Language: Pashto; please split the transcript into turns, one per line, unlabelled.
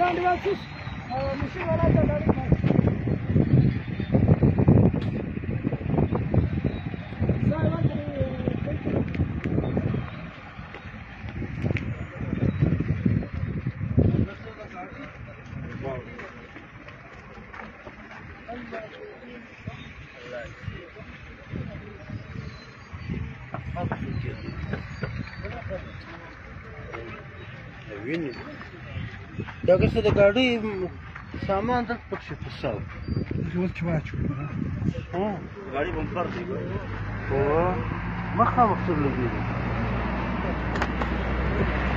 لاندې واچوس مشین والا ته لاندې
ویني دا که څه د ګاډۍ سامان دلته پکښې فساو
اوس چې واچو
ګاډۍ بمپر دی مخامخ سره لګېږي